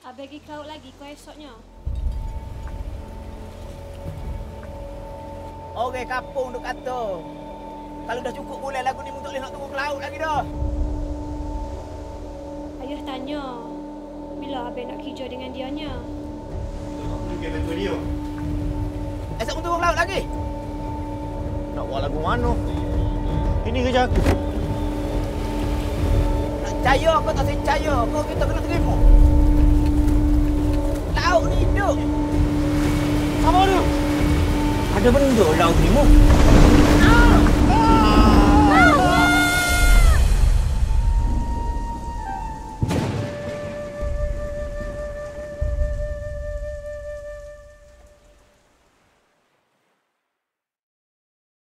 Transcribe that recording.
Abang pergi ke laut lagi kau esoknya. Orang kampung duk kata, kalau dah cukup bulan lagu ni tak boleh nak turun ke laut lagi dah. Ayah tanya, bila abang nak kerja dengan dianya? Mungkin bantu dia. Esok pun turun ke laut lagi? Nak buat lagu mana? Ini kerja aku. Nak percaya kau tak percaya, kau kita kena terima. Laut ni hidup. Apa dia? Ada benda laut ni mu. Ah!